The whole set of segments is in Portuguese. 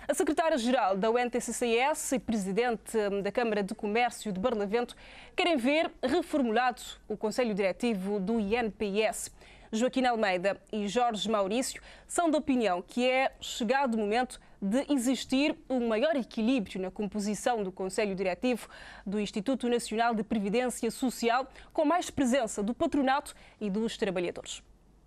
A secretária-geral da UNTCCS e presidente da Câmara de Comércio de Barlavento querem ver reformulado o Conselho Diretivo do INPS. Joaquim Almeida e Jorge Maurício são da opinião que é chegado o momento de existir um maior equilíbrio na composição do Conselho Diretivo do Instituto Nacional de Previdência Social, com mais presença do patronato e dos trabalhadores.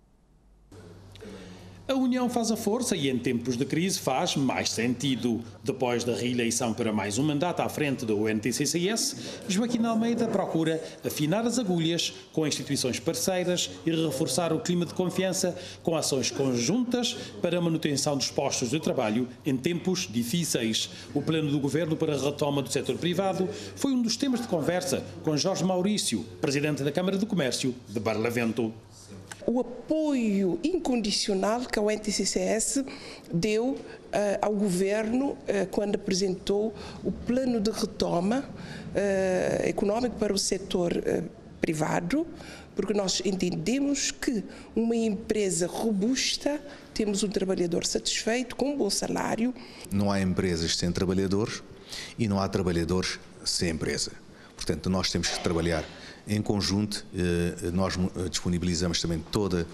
A união faz a força e em tempos de crise faz mais sentido. Depois da reeleição para mais um mandato à frente da UNTCCS, Joaquim Almeida procura afinar as agulhas com instituições parceiras e reforçar o clima de confiança com ações conjuntas para a manutenção dos postos de trabalho em tempos difíceis. O plano do governo para a retoma do setor privado foi um dos temas de conversa com Jorge Maurício, presidente da Câmara de Comércio de Barlavento. O apoio incondicional que a UNTCCS deu ao governo quando apresentou o plano de retoma económico para o setor privado, porque nós entendemos que uma empresa robusta, temos um trabalhador satisfeito, com um bom salário. Não há empresas sem trabalhadores e não há trabalhadores sem empresa. Portanto, nós temos que trabalhar em conjunto. Nós disponibilizamos também toda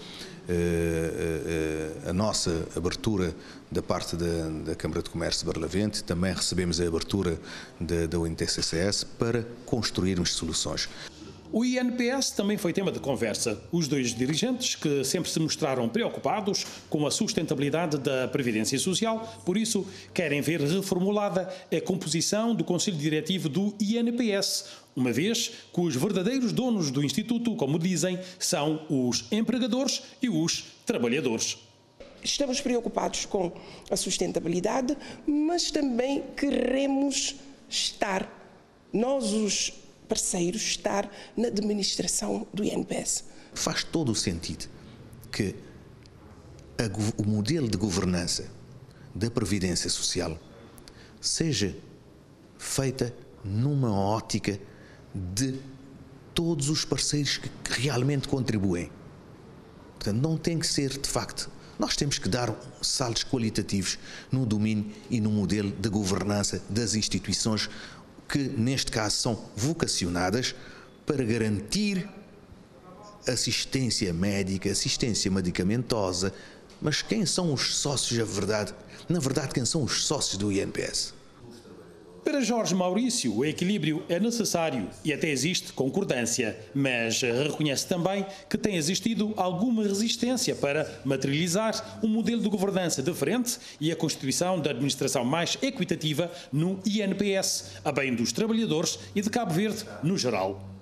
a nossa abertura da parte da Câmara de Comércio de Barlavento, também recebemos a abertura da UNTCCS para construirmos soluções. O INPS também foi tema de conversa. Os dois dirigentes, que sempre se mostraram preocupados com a sustentabilidade da Previdência Social, por isso querem ver reformulada a composição do Conselho Diretivo do INPS, uma vez que os verdadeiros donos do Instituto, como dizem, são os empregadores e os trabalhadores. Estamos preocupados com a sustentabilidade, mas também queremos estar, nós os parceiros, estar na administração do INPS. Faz todo o sentido que o modelo de governança da Previdência Social seja feita numa ótica de todos os parceiros que realmente contribuem. Portanto, não tem que ser, de facto, nós temos que dar saltos qualitativos no domínio e no modelo de governança das instituições que, neste caso, são vocacionadas para garantir assistência médica, assistência medicamentosa. Mas quem são os sócios, na verdade, quem são os sócios do INPS? Para Jorge Maurício, o equilíbrio é necessário e até existe concordância, mas reconhece também que tem existido alguma resistência para materializar um modelo de governança diferente e a constituição da administração mais equitativa no INPS, a bem dos trabalhadores e de Cabo Verde no geral.